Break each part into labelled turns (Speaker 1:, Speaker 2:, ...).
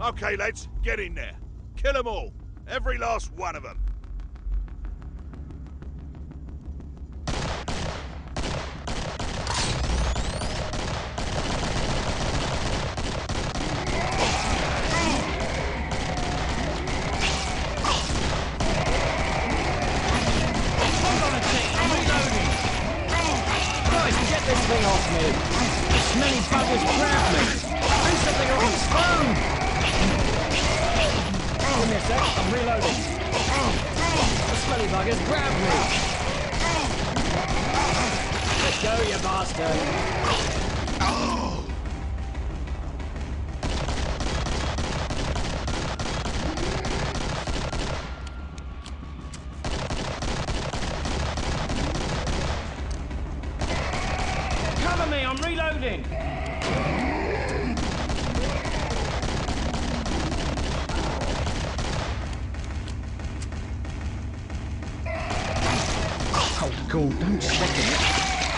Speaker 1: Okay, lads, get in there. Kill them all. Every last one of them.
Speaker 2: This thing off me. The smelly buggers grabbed me. Do something or I'll swoon. Give me a sec, I'm reloading. The smelly buggers grabbed me. Let go, you bastard. Cover me, I'm reloading. Oh, God, don't step in it.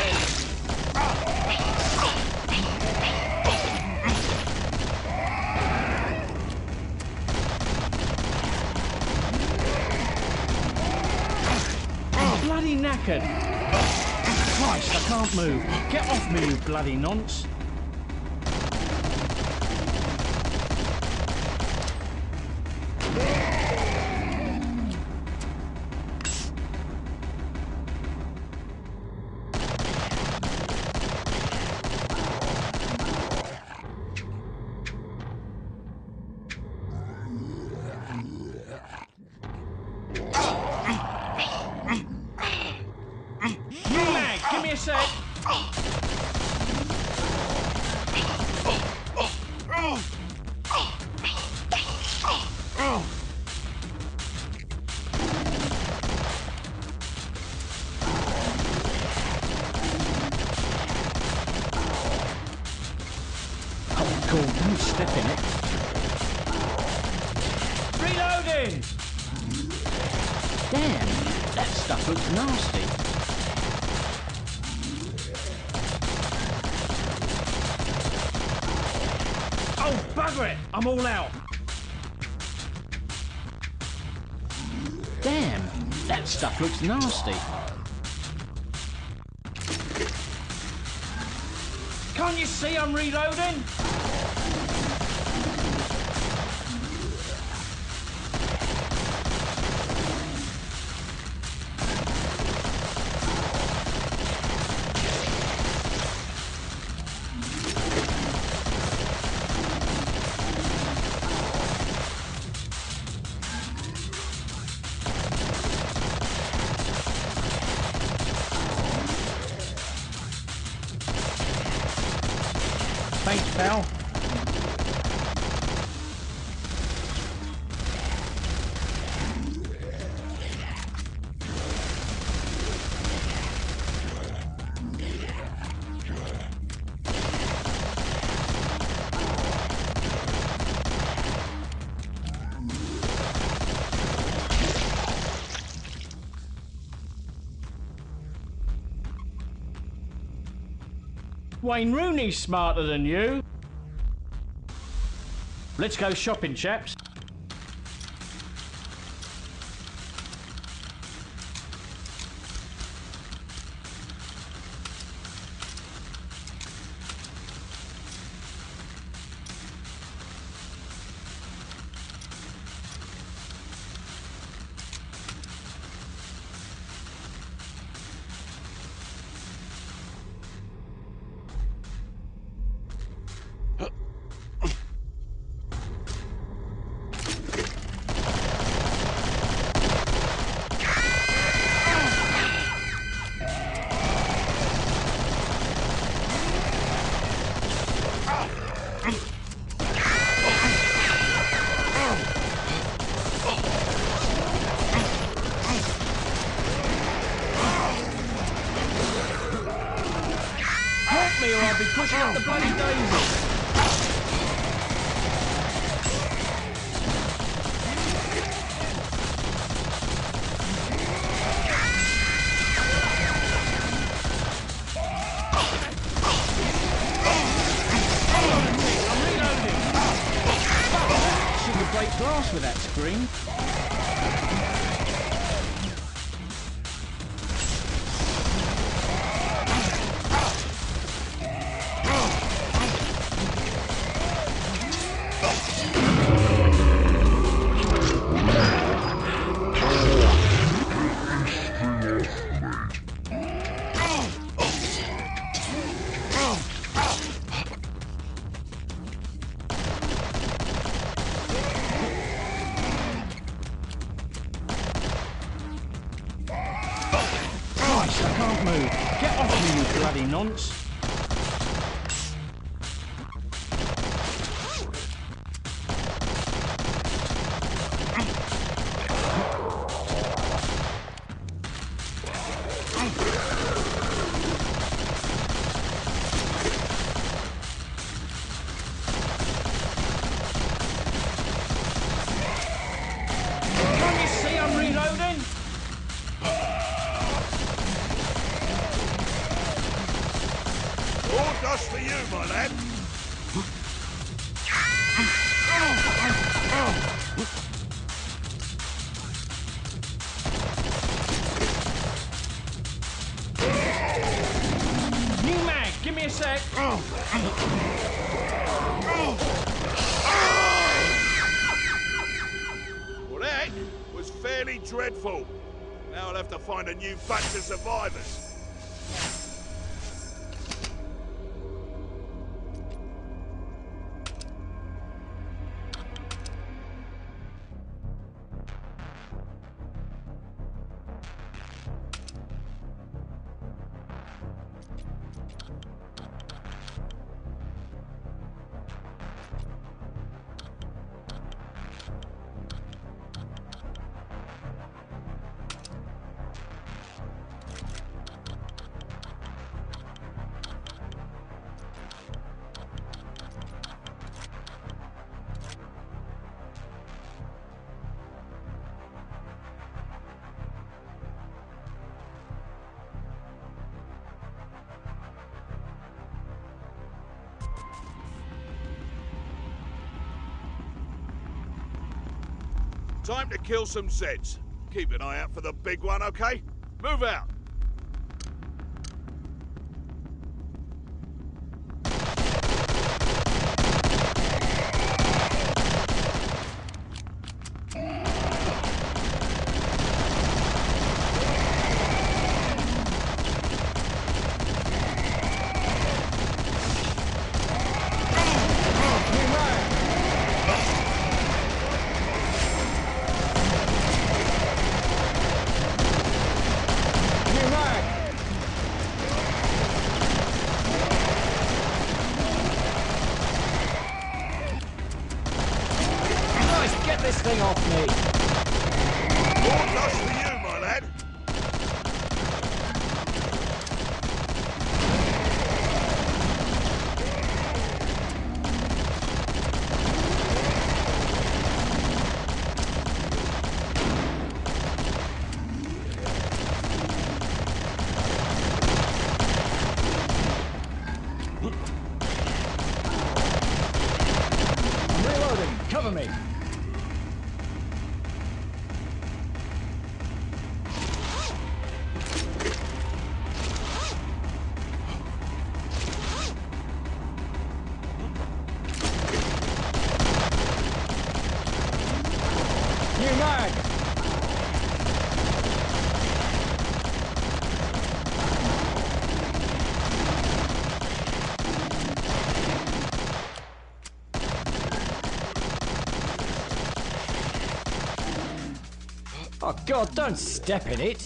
Speaker 2: I'm bloody knackered. Christ, I can't move. Get off me, you bloody nonce. Give me a sec. Oh, cool. Don't step in it. Reloading! Damn, that stuff looks nasty. Oh, bugger it! I'm all out. Damn, that stuff looks nasty. Can't you see I'm reloading? Thanks, pal. Wayne Rooney's smarter than you. Let's go shopping, chaps. Help me or I'll be pushing up the bloody daisy. I'm reloading. with that scream. I can't move. Get off me, you bloody nonce. Can't you see I'm reloading?
Speaker 1: All dust for you, my lad.
Speaker 2: New mag, give me a sec.
Speaker 1: Well, that was fairly dreadful. Now I'll have to find a new batch of survivors. Time to kill some Zeds. Keep an eye out for the big one, okay? Move out.
Speaker 2: Get this thing off me.
Speaker 1: All dust for you, my lad.
Speaker 2: I'm reloading. Cover me. New mag! Oh God, don't step in it!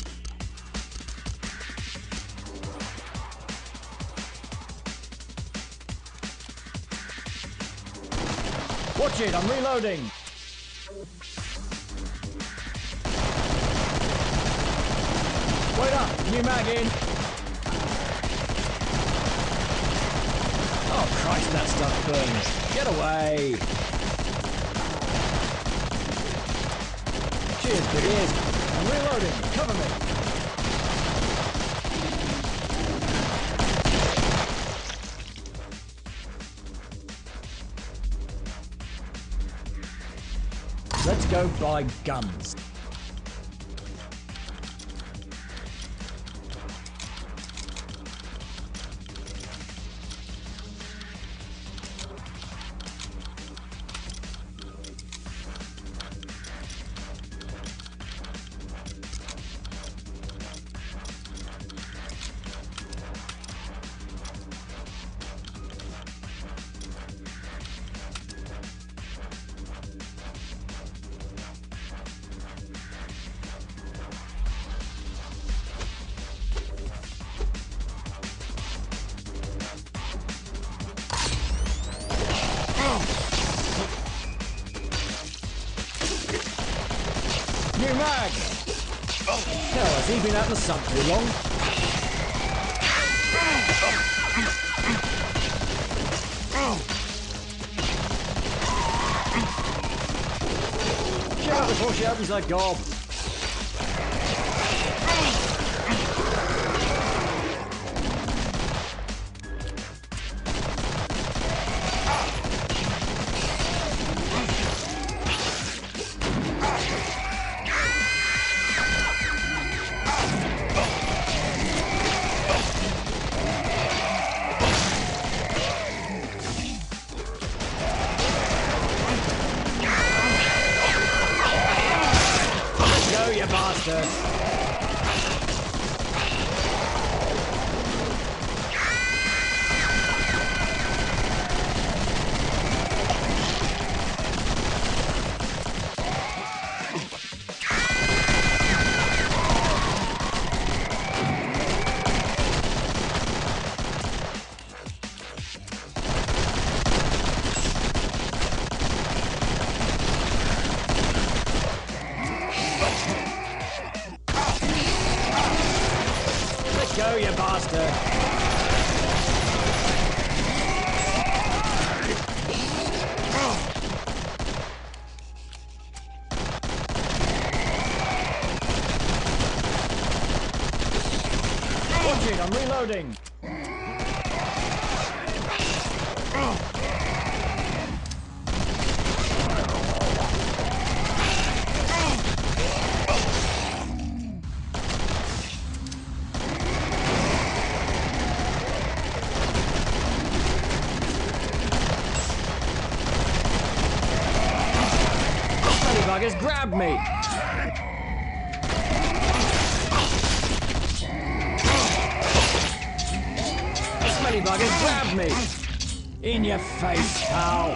Speaker 2: Watch it, I'm reloading! Wait up, new mag in. Oh Christ, that stuff burns. Get away. Cheers, big ears. I'm reloading. Cover me. Let's go buy guns. New mag! Hell, has he been out in the sun too long? Shut up before she opens her gob. You bastard! Go, you bastard! Watch it, I'm reloading! Buggers grabbed me! The smelly buggers grabbed me! In your face, pal!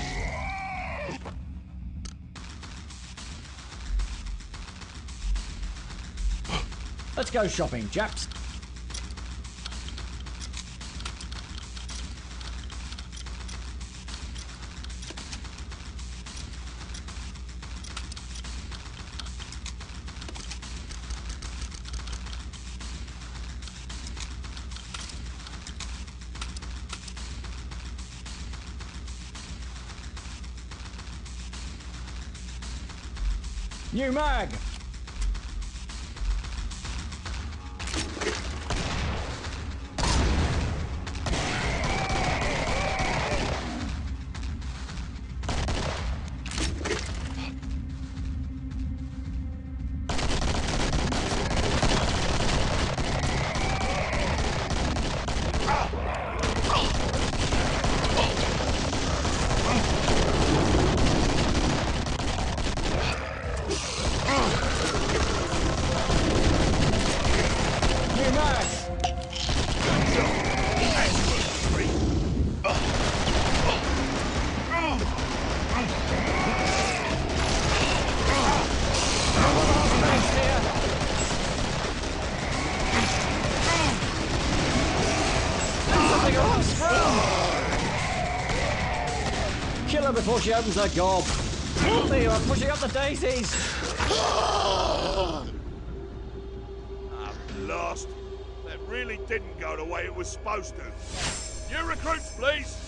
Speaker 2: Let's go shopping, chaps. New mag! Kill her before she opens her gob. Help me, I'm pushing up the daisies.
Speaker 1: Blast. That really didn't go the way it was supposed to. New recruits, please.